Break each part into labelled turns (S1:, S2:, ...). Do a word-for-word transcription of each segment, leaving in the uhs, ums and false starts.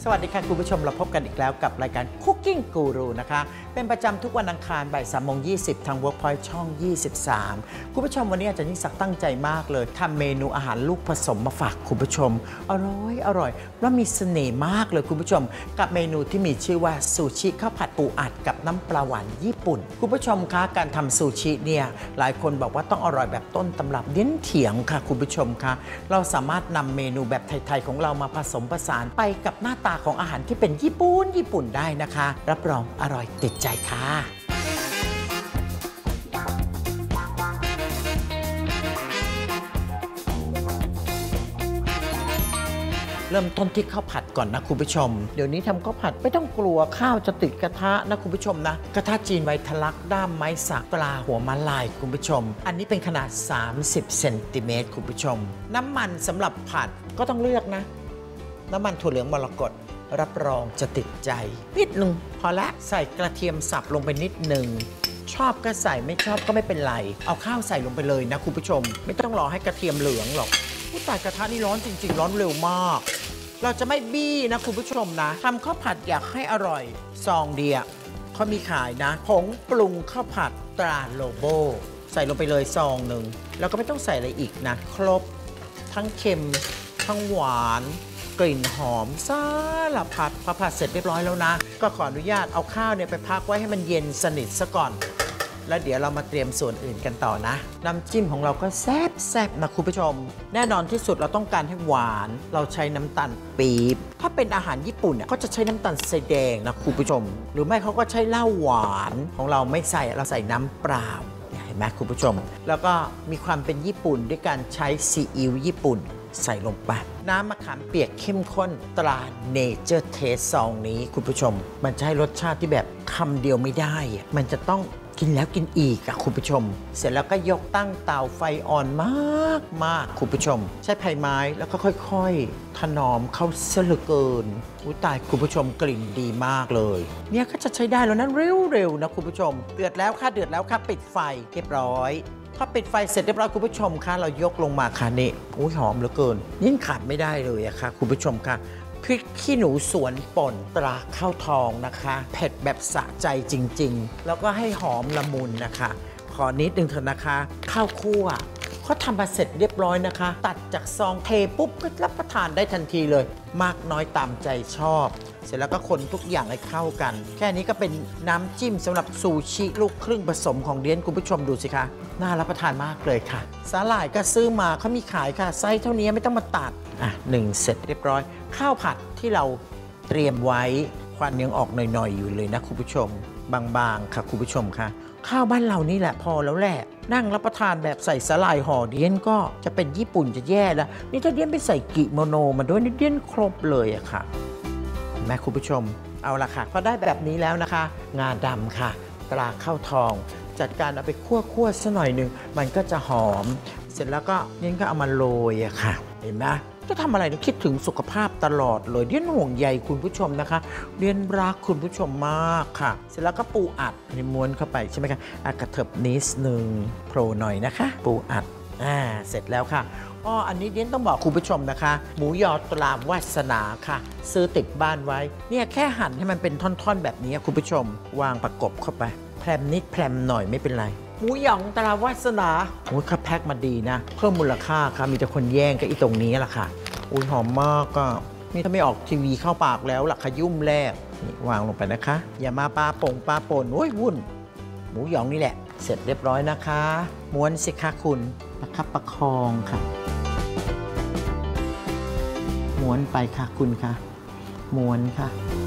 S1: สวัสดีค่ะคุณผู้ชมเราพบกันอีกแล้วกับรายการ Cooking Guru นะคะเป็นประจำทุกวันอังคารบ่ายสามโมงยี่สิบทาง Workpoint ช่องยี่สิบสามคุณผู้ชมวันนี้อาจารย์ยิ่งศักดิ์ตั้งใจมากเลยทำเมนูอาหารลูกผสมมาฝากคุณผู้ชมอร่อยอร่อยและมีเสน่ห์มากเลยคุณผู้ชมกับเมนูที่มีชื่อว่าซูชิข้าวผัดปูอัดกับน้ำปลาหวานญี่ปุ่นคุณผู้ชมคะการทำซูชิเนี่ยหลายคนบอกว่าต้องอร่อยแบบต้นตำรับเดี้ยนเถียงค่ะคุณผู้ชมคะเราสามารถนำเมนูแบบไทยๆของเรามาผสมผสานไปกับหน้าตาของอาหารที่เป็นญี่ปุ่นญี่ปุ่นได้นะคะรับรองอร่อยติดใจค่ะเริ่มต้นที่ข้าวผัดก่อนนะคุณผู้ชมเดี๋ยวนี้ทำข้าวผัดไม่ต้องกลัวข้าวจะติดกระทะนะคุณผู้ชมนะกระทะจีนไวทะลักด้ามไม้สักปลาหัวมะลายคุณผู้ชมอันนี้เป็นขนาดสามสิบเซนติเมตรคุณผู้ชมน้ำมันสำหรับผัดก็ต้องเลือกนะน้ำมันถั่วเหลืองมรกตรับรองจะติดใจนิดนึงพอละใส่กระเทียมสับลงไปนิดนึงชอบก็ใส่ไม่ชอบก็ไม่เป็นไรเอาข้าวใส่ลงไปเลยนะคุณผู้ชมไม่ต้องรอให้กระเทียมเหลืองหรอกผู้ตายกระทะนี่ร้อนจริงๆร้อนเร็วมากเราจะไม่บี้นะคุณผู้ชมนะทำข้าวผัดอยากให้อร่อยซองเดียเขามีขายนะผงปรุงข้าวผัดตราโลโบใส่ลงไปเลยซองหนึ่งแล้วก็ไม่ต้องใส่อะไรอีกนะครบทั้งเค็มทั้งหวานกลิ่นหอมสารพัดพอผัดเสร็จเรียบร้อยแล้วนะก็ขออนุญาตเอาข้าวเนี่ยไปพักไว้ให้มันเย็นสนิทซะก่อนแล้วเดี๋ยวเรามาเตรียมส่วนอื่นกันต่อนะน้ำจิ้มของเราก็แซ่บแซ่บนะคุณผู้ชมแน่นอนที่สุดเราต้องการให้หวานเราใช้น้ำตาลปี๊บถ้าเป็นอาหารญี่ปุ่นเนี่ยเขาจะใช้น้ำตาลทรายแดงนะคุณผู้ชมหรือไม่เขาก็ใช้เหล้าหวานของเราไม่ใส่เราใส่น้ำเปล่าเห็นไหมคุณผู้ชมแล้วก็มีความเป็นญี่ปุ่นด้วยการใช้ซีอิ๊วญี่ปุ่นใส่ลงไปน้ำมะขามเปียกเข้มข้นตราเนเจอร์เทสซองนี้คุณผู้ชมมันจะให้รสชาติที่แบบคำเดียวไม่ได้มันจะต้องกินแล้วกินอีกอะคุณผู้ชมเสร็จแล้วก็ยกตั้งเตาไฟอ่อนมากมากคุณผู้ชมใช้ไผ่ไม้แล้วก็ค่อยๆถนอมเข้าเสลือเกินอุ้ยตายคุณผู้ชมกลิ่นดีมากเลยเนี่ยก็จะใช้ได้แล้วนะเร็วๆนะคุณผู้ชมเดือดแล้วค่ะเดือดแล้วค่ะปิดไฟเรียบร้อยพอปิดไฟเสร็จเรียบร้อยคุณผู้ชมคะเรายกลงมาค่ะนี่อุ้ยหอมเหลือเกินยิ่งขาดไม่ได้เลยอะค่ะคุณผู้ชมค่ะพริกขี้หนูสวนป่นตราข้าวทองนะคะเผ็ดแบบสะใจจริงๆแล้วก็ให้หอมละมุนนะคะขอนิดนึงเถอะนะคะข้าวคั่วเขาทำมาเสร็จเรียบร้อยนะคะตัดจากซองเทปุ๊บก็รับประทานได้ทันทีเลยมากน้อยตามใจชอบเสร็จแล้วก็คนทุกอย่างให้เข้ากันแค่นี้ก็เป็นน้ำจิ้มสำหรับซูชิลูกครึ่งผสมของเดียนคุณผู้ชมดูสิคะน่ารับประทานมากเลยค่ะสาหร่ายก็ซื้อมาเขามีขายค่ะไซส์เท่านี้ไม่ต้องมาตัดอ่ะหนึ่งเสร็จเรียบร้อยข้าวผัดที่เราเตรียมไว้ควันยังออกหน่อยๆอยู่เลยนะคุณผู้ชมบางๆค่ะคุณผู้ชมค่ะข้าวบ้านเรานี่แหละพอแล้วแหละนั่งรับประทานแบบใส่สาหร่ายห่อเดียนก็จะเป็นญี่ปุ่นจะแย่แล้วนี่ถ้าเดียนไปใส่กิโมโนมาด้วยนี่เดียนครบเลยอะค่ะแม่คุณผู้ชมเอาละค่ะพอได้แบบนี้แล้วนะคะงาดำค่ะตราข้าวทองจัดการเอาไปคั่วๆสักหน่อยหนึ่งมันก็จะหอมเสร็จแล้วก็นี่ก็เอามาโรยอะค่ะเห็นไหมจะทำอะไรคิดถึงสุขภาพตลอดเลยเดียนห่วงใยคุณผู้ชมนะคะเดียนรักคุณผู้ชมมากค่ะเสร็จแล้วก็ปูอัดนี่ม้วนเข้าไปใช่ไหมคะอากระเถิบนิดนึงโผล่หน่อยนะคะปูอัดอ่าเสร็จแล้วค่ะอ๋ออันนี้เดียนต้องบอกคุณผู้ชมนะคะหมูยอตราวาสนาค่ะซื้อติดบ้านไว้เนี่ยแค่หั่นให้มันเป็นท่อนๆแบบนี้คุณผู้ชมวางประกบเข้าไปแพรมนิดแพรมหน่อยไม่เป็นไรหมูหยองตราวาสนาโอ้ยเขาแพ็คมาดีนะเพิ่มมูลค่าค่ะมีแต่คนแย่งก็อีตรงนี้แหละค่ะอุ้ยหอมมากก็นี่ถ้าไม่ออกทีวีเข้าปากแล้วล่ะขยุ่มแรกนี่วางลงไปนะคะอย่ามาปลาป่งปลาป่นโอ้ยวุ่นหมูหยองนี่แหละเสร็จเรียบร้อยนะคะม้วนสิคะคุณประคับประคองค่ะม้วนไปค่ะคุณค่ะม้วนค่ะ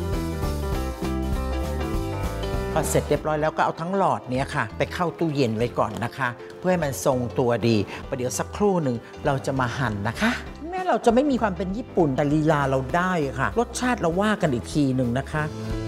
S1: พอเสร็จเรียบร้อยแล้วก็เอาทั้งหลอดนี้ค่ะไปเข้าตู้เย็นไว้ก่อนนะคะเพื่อให้มันทรงตัวดีประเดี๋ยวสักครู่หนึ่งเราจะมาหั่นนะคะแม้เราจะไม่มีความเป็นญี่ปุ่นแต่ลีลาเราได้ค่ะรสชาติเราว่ากันอีกทีหนึ่งนะคะ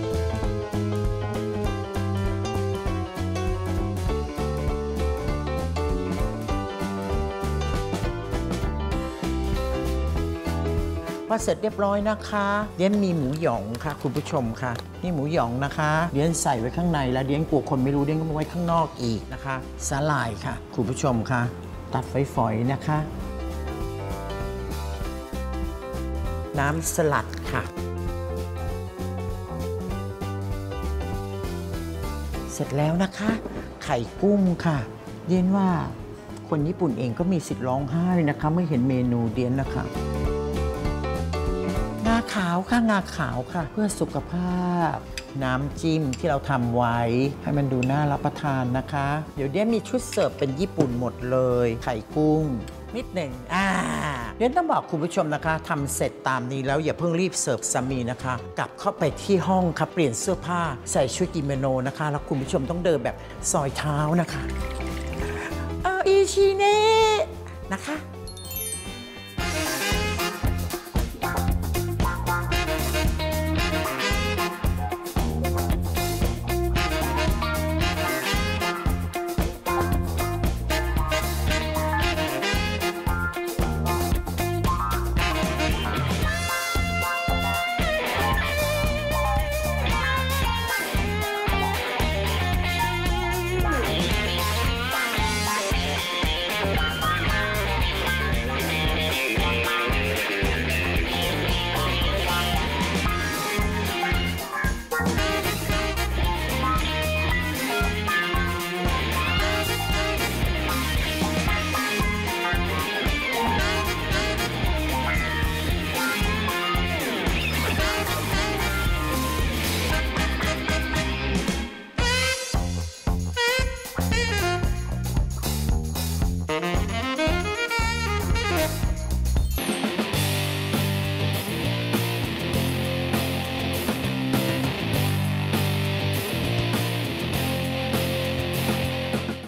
S1: พอเสร็จเรียบร้อยนะคะเดียนมีหมูหยองค่ะคุณผู้ชมค่ะนี่หมูหยองนะคะเดียนใส่ไว้ข้างในแล้วเดียนกลัวคนไม่รู้เดียนก็มาไว้ข้างนอกอีกนะคะสาหร่ายค่ะคุณผู้ชมค่ะตัดฝอยๆนะคะน้ำสลัดค่ะสร็จแล้วนะคะ ไข่กุ้งค่ะเดียนว่าคนญี่ปุ่นเองก็มีสิทธิ์ร้องไห้นะคะเมื่อเห็นเมนูเดียนนะคะงาขาวค่ะงาขาวค่ะเพื่อสุขภาพน้ำจิ้มที่เราทำไว้ให้มันดูน่ารับประทานนะคะเดี๋ยวเดียนมีชุดเสิร์ฟเป็นญี่ปุ่นหมดเลยไข่กุ้งนิดหนึ่งอ่าเดียนต้องบอกคุณผู้ชมนะคะทำเสร็จตามนี้แล้วอย่าเพิ่งรีบเสิร์ฟสามีนะคะกลับเข้าไปที่ห้องค่ะเปลี่ยนเสื้อผ้าใส่ชุดกิโมโนนะคะแล้วคุณผู้ชมต้องเดินแบบซอยเท้านะคะเอาอีชิเน่นะคะ